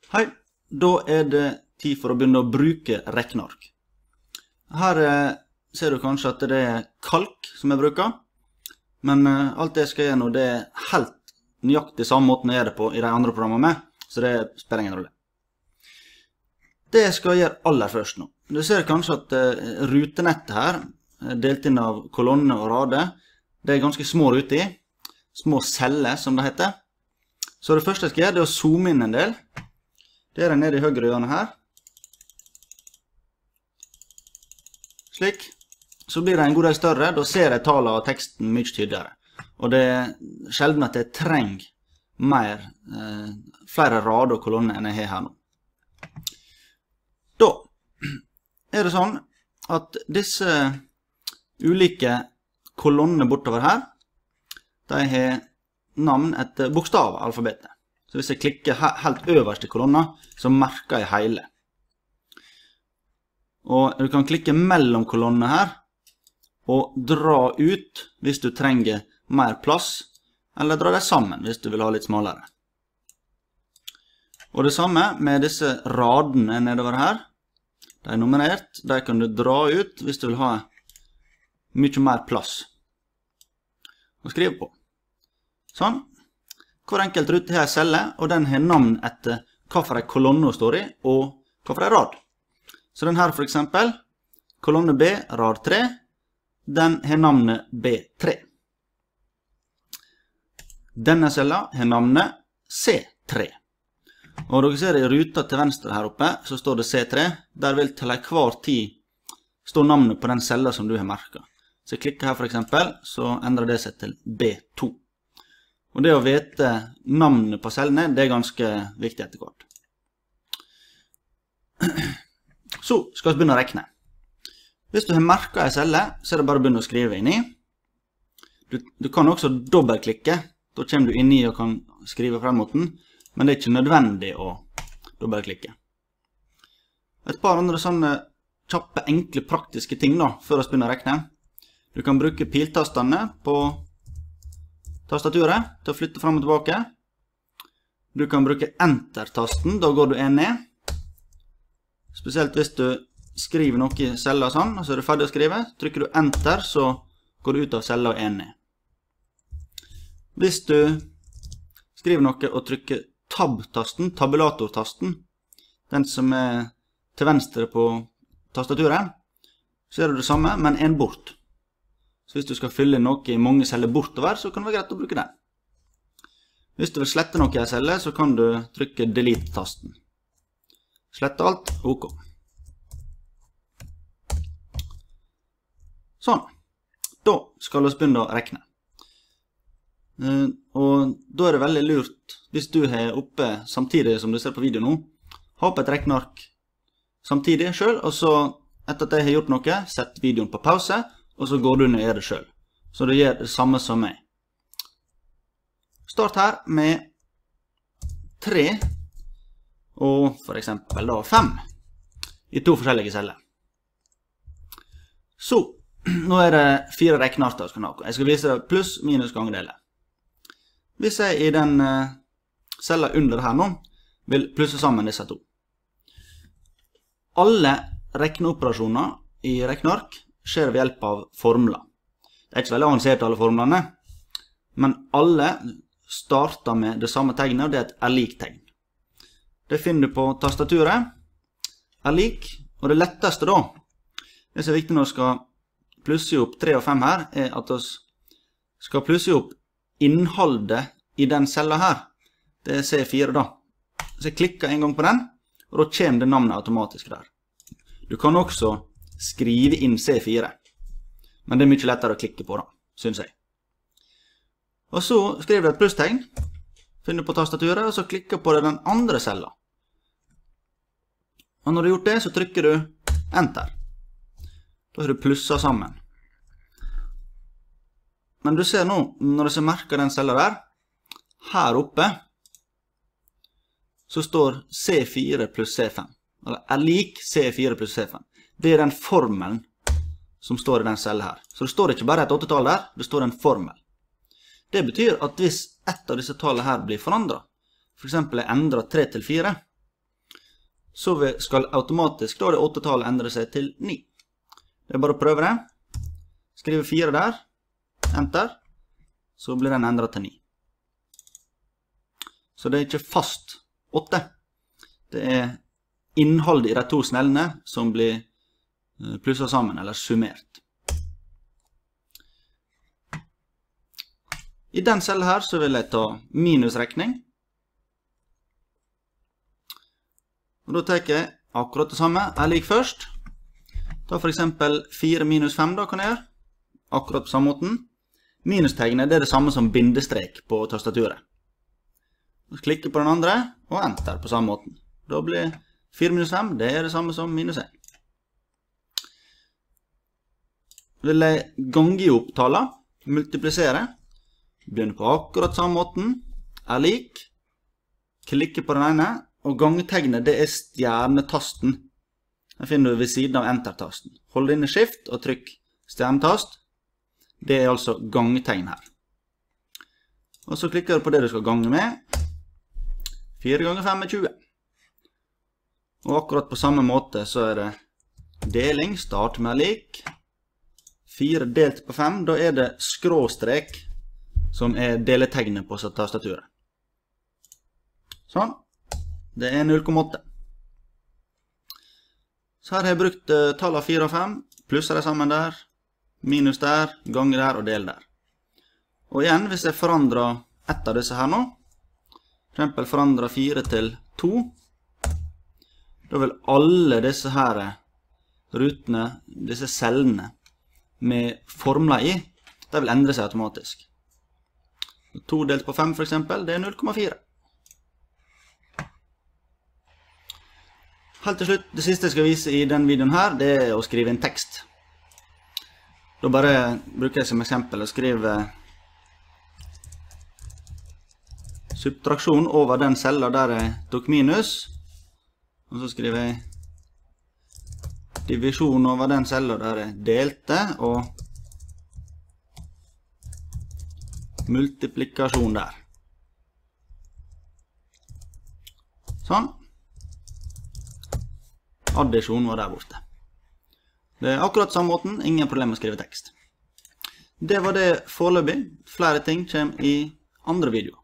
Hei, da det tid for å begynne å bruke rekneark. Her ser du kanskje at det kalk som jeg bruker, men alt det jeg skal gjøre nå, det helt nøyaktig samme måten jeg gjør det på i de andre programmene med, så det spiller ingen rolle. Det jeg skal gjøre aller først nå, du ser kanskje at rutenettet her, delt inn av kolonner og rader, det ganske små ruter i, små celler som det heter. Så det første jeg skal gjøre, det å zoome inn en del. Det er nede i høyre hjørne her. Slik. Så blir det en god del større, da ser jeg tallene og teksten mye tydeligere. Og det er sjelden at jeg trenger flere rader og kolonner enn jeg har her nå. Da er det sånn at disse ulike kolonnene bortover her, de har navn etter bokstavalfabetet. Så hvis jeg klikker helt øverst i kolonna, så merker jeg hele. Og du kan klikke mellom kolonnene her, og dra ut hvis du trenger mer plass, eller dra det sammen hvis du vil ha litt smalere. Og det samme med disse radene nedover her. De er nummerert, de kan du dra ut hvis du vil ha mye mer plass å skrive på. Sånn. Hver enkelt rute har en celle, og den har navn etter hva for en kolonne hun står i, og hva for en rad. Så den her for eksempel, kolonne B, rad 3, den har navnet B3. Denne cella har navnet C3. Og dere ser i ruta til venstre her oppe, så står det C3. Der vil til hver tid stå navnet på den cella som du har merket. Så jeg klikker her for eksempel, så endrer det seg til B2. Og det å vite navnet på cellene, det er ganske viktig etter hvert. Så skal vi begynne å rekne. Hvis du har merket en celle, så er det bare å begynne å skrive inn i. Du kan også dobbeltklikke, da kommer du inn i og kan skrive frem mot den, men det er ikke nødvendig å dobbeltklikke. Et par andre sånne kjappe, enkle, praktiske ting da, før vi begynner å rekne. Du kan bruke piltastene på tastaturet til å flytte frem og tilbake. Du kan bruke Enter-tasten, da går du en ned. Spesielt hvis du skriver noe i cella sånn, og så er du ferdig å skrive. Trykker du Enter, så går du ut av cella og en ned. Hvis du skriver noe og trykker Tab-tasten, tabulator-tasten, den som er til venstre på tastaturet, så er det det samme, men en bort. Så hvis du skal fylle noe i mange celler bortover, så kan det være greit å bruke den. Hvis du vil slette noe i en celle, så kan du trykke Delete-tasten. Slette alt, OK. Sånn. Da skal vi begynne å rekne. Og da er det veldig lurt, hvis du er oppe samtidig som du ser på video nå, ha opp et rekneark samtidig selv, og så etter at jeg har gjort noe, sett videoen på pause, og så går du ned og gjør det selv. Så du gjør det samme som meg. Start her med 3 og for eksempel da 5 i 2 forskjellige celler. Så, nå er det 4 reknearter. Jeg skal vise deg pluss, minus, gangdeler. Hvis jeg i den cella under her nå vil plusse sammen disse to. Alle rekneoperasjoner i rekneark skjer ved hjelp av formler. Det er ikke veldig avansert alle formlene, men alle starter med det samme tegnet, og det er et er-lik-tegn. Det finner du på tastaturet, er-lik, og det letteste da, det som er viktig når vi skal plusse opp 3 og 5 her, er at vi skal plusse opp innholdet i den cella her. Det er C4 da. Så jeg klikker en gang på den, og da kommer det navnet automatisk der. Du kan også skrive inn C4. Men det er mye lettere å klikke på da, synes jeg. Og så skriver du et plusstegn, finner du på tastaturet, og så klikker på den andre cella. Og når du har gjort det, så trykker du Enter. Da har du plusset sammen. Men du ser nå, når du merker den cella der, her oppe, så står C4 pluss C5. Eller er lik C4 pluss C5. Det er den formelen som står i den cella her. Så det står ikke bare et 8-tall der, det står en formel. Det betyr at hvis ett av disse tallene her blir forandret, for eksempel jeg endrer 3 til 4, så skal automatisk da det 8-tallet endre seg til 9. Det er bare å prøve det. Skrive 4 der, enter, så blir den endret til 9. Så det er ikke fast 8. Det er innholdet i de 2 snellene som blir plusset sammen, eller summert. I den cellen her så vil jeg ta minusrekning. Og da tar jeg akkurat det samme. Jeg lik først. Ta for eksempel 4 minus 5 da kan jeg gjøre. Akkurat på samme måten. Minustegnet det er det samme som bindestrek på tastaturet. Klikke på den andre, og enter på samme måten. Da blir 4 minus 5, det er det samme som minus 1. Vil jeg gange i opp tallene, multiplisere, begynne på akkurat samme måten, er lik, klikke på den ene, og gangetegnet det er stjernetasten. Den finner du ved siden av enter-tasten. Hold inne skift og trykk stjernetast. Det er altså gangetegn her. Og så klikker du på det du skal gange med. 4 ganger 5 er 20. Og akkurat på samme måte så er det deling, start med lik. 4 delt på 5, da er det skråstrek som er deletegnet på tastaturet. Sånn. Det er 0,8. Så her har jeg brukt tallene 4 og 5, plusser det sammen der, minus der, ganger der og del der. Og igjen, hvis jeg forandrer ett av disse her nå, for eksempel forandrer 4 til 2, da vil alle disse her rutene, disse cellene med formler i, det vil endre seg automatisk. 2 delt på 5 for eksempel, det er 0,4. Helt til slutt, det siste jeg skal vise i denne videoen her, det er å skrive en tekst. Da bare bruker jeg som eksempel å skrive subtraksjon over den cellen der jeg tok minus, og så skriver jeg divisjon over den cellen der jeg delte, og multiplikasjon der. Sånn. Addisjon var der borte. Det er akkurat samme måten, ingen problem med å skrive tekst. Det var det foreløpig. Flere ting kommer i andre videoer.